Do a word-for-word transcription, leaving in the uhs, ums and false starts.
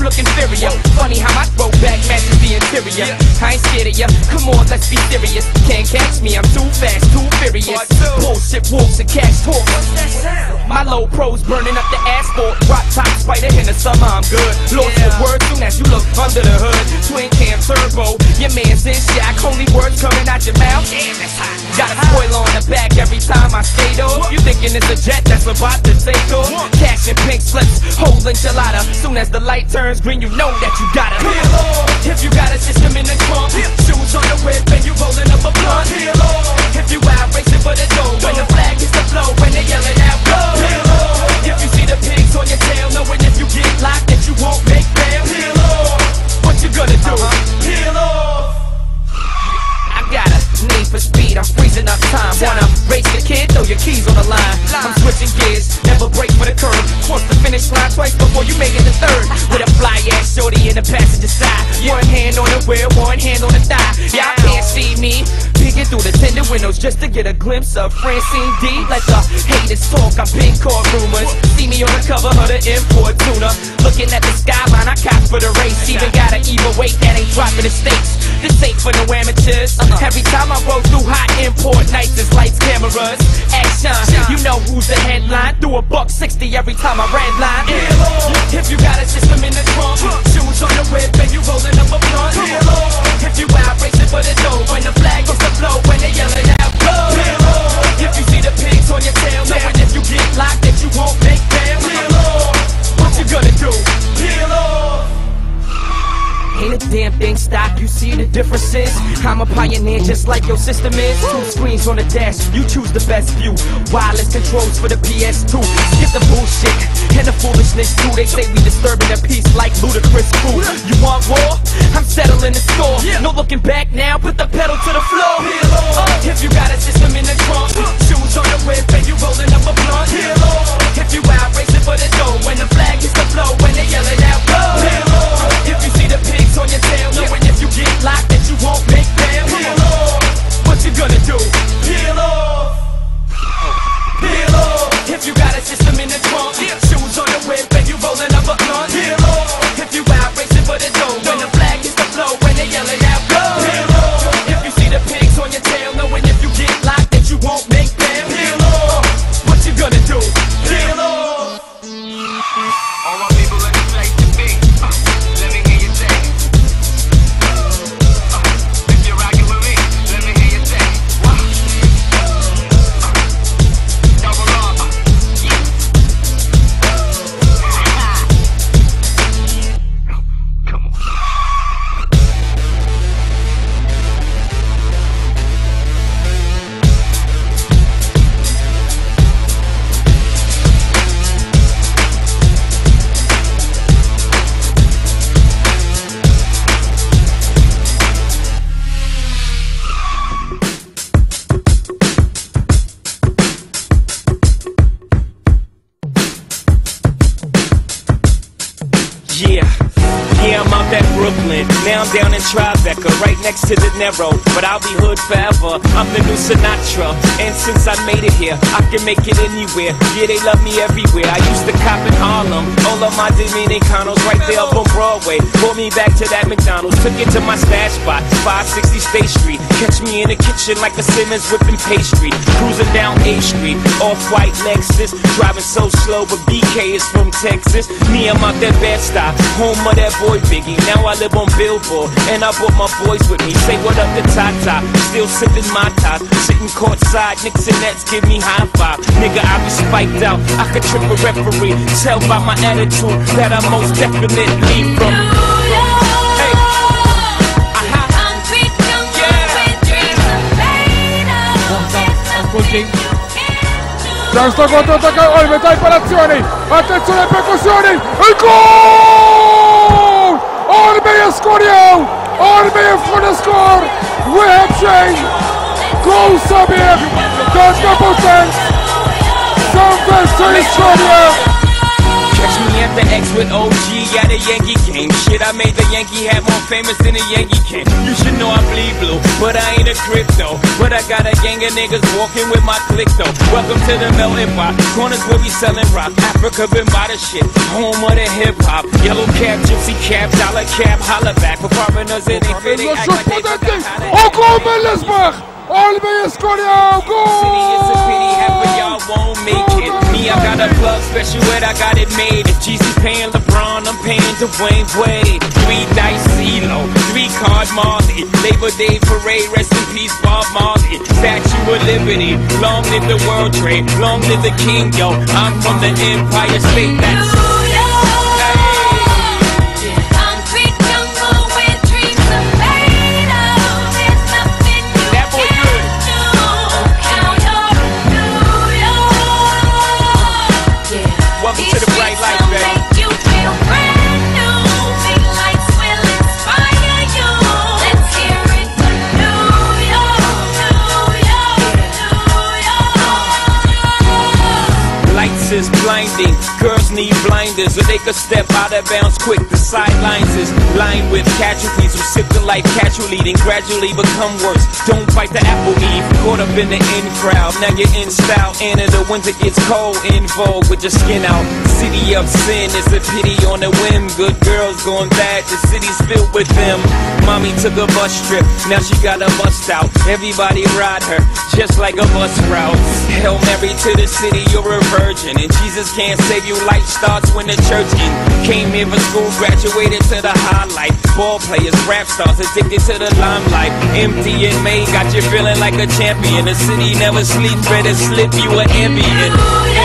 look inferior. Funny how my throwback matches the interior. I ain't scared of ya, come on, let's be serious. Can't catch me, I'm too fast, too furious. Bullshit wolves and cash talk. My low pros burning up the asphalt. Rock top spider in the summer, I'm good. Lost the word soon as you look under the hood. Twin cam turbo, your man's in shock. Only words coming out your mouth. Damn, that's hot. Got a spoiler on the back every time I skate off. You thinking it's a jet that's about to take off? Cash and pink slips, whole enchilada. Soon as the light turns green, you know that you gotta peel off. If you got a system in the trunk, shoes on the whip and you rolling up a blunt. Peel off. If you out racing for the dough, when the flag hits the flow, when they yelling out go. Peel off. If you see the pigs on your tail, knowing if you get locked that you won't make bail. Peel off. What you gonna do? Uh-huh. Peel off. I got a need for speed, I'm freezing up time. Wanna race the kid? Throw your keys on the line. I'm switching gears, never break for the curb. Cross the finish line twice before you make it to third. With a fly ass shorty in the passenger side. One hand on the wheel, one hand on the thigh. Y'all can't see me peeking through the tinted windows just to get a glimpse of Francine D. Let the haters talk, I've been caught rumors. See me on the cover of the import tuna. Looking at the skyline, I cop for the race. Even got an evil weight that ain't dropping the stakes. This ain't for no amateurs. Every time I roll through hot import nights, it's lights, cameras, action. You know who's the headline. Through a buck sixty every time I red line. If you got a system in the trunk, shoes on the whip and you rolling up a blunt. If you out racing for the dough, when the flag hits the flow, when they yelling out go. If you see the pigs on your tail, knowing if you get locked that you won't make bail. What you gonna do? Peel off. Ain't a damn thing stock, you see the differences. I'm a pioneer just like your system is. Two screens on the dash, you choose the best view. Wireless controls for the P S two. Skip the bullshit and the foolishness too. They say we disturbing the peace like ludicrous crew. You want war? I'm settling the score. No looking back now, put the pedal to the floor. If you got a system in the trunk, shoes on the whip and you rolling up a blunt. If you out racing for the dough, when the flag hits the flow, when they yelling out go. If you see the pigs on your tail, knowing if you get locked that you won't make bail. Peel off. What you gonna do? Peel off. Peel off. If you got a system in the trunk, shoes on the whip and you rolling up a blunt. Peel off. If you out racing for the dough, when the flag hits the flow, when they yelling out go. Peel off. If you see the pigs on your tail, knowing if you get locked that you won't make bail. Peel off. What you gonna do? Peel off. All my people in the place to be. Uh, let me hear you say. Uh, if you're rocking with me, let me hear you say. Wow. Uh, double R. Uh, yeah. Come on. Yeah, yeah, I'm out at Brooklyn. Now I'm down in Tribeca, right next to the Narrow. But I'll be hood forever. I'm the new Sinatra. And since I made it here, I can make it anywhere. Yeah, they love me everywhere. I used to cop in Harlem. All of my Dominicanos right there up on Broadway. Pulled me back to that McDonald's. Took it to my stash spot, five sixty State Street. Catch me in the kitchen like a Simmons whipping pastry. Cruising down A Street, off-white Lexus. Driving so slow, but B K is from Texas. Me, I'm out that Bed-Stuy, home of that boy Biggie. Now I live on Billboard, and I brought my boys with me. Say what up to Tata, still sipping my top. Sitting courtside, Knicks and Nets give me high five. Nigga, I be spiked out, I could trip a referee. Tell by my attitude that I most definitely from. Hey. Giansto controattacca, Olme, dai parazioni, attenzione alle percussioni, il gol! Olme Escorial, Olme for the score, we have changed, goal Samir, that's the potence, Sylvester Escorial. Catch me at the X with O G at a Yankee game. Shit, I made the Yankee hat more famous than the Yankee can. You should know I bleed blue, but I ain't a crypto. But I got a gang of niggas walking with my click though. Welcome to the melting pot, corners where we selling rock. Africa been by the shit, home of the hip hop. Yellow cap, gypsy cap, dollar cap, holla back. For foreigners it ain't fitting, act like they forgot how to act. Go Millersburg! Armée Escorial, go! City is a pity, half of y'all won't make it. Me, I got a plug special ed, I got it made. If Jeezy's paying LeBron, I'm paying Dwayne Wade. Three dice CeeLo, three card Marley. Labor Day parade, rest in peace Bob Marley. Statue of Liberty, long live the World Trade, long live the King, yo. I'm from the Empire State, that's is blinding. Girls need blinders so they could step out of bounds quick. The sidelines is lined with casualties who sip the life casually, then gradually become worse. Don't bite the apple eve, caught up in the in crowd. Now you're in style, and in the winter gets cold. In vogue with your skin out. City of sin is a pity on a whim. Good girls going bad, the city's filled with them. Mommy took a bus trip, now she got a bust out. Everybody ride her, just like a bus route. Hail Mary to the city, you're a virgin. And Jesus can't save you, life starts when the church in. Came here for school, graduated to the highlight. Ball players, rap stars, addicted to the limelight. Empty in May, got you feeling like a champion. The city never sleeps, better slip you an ambient.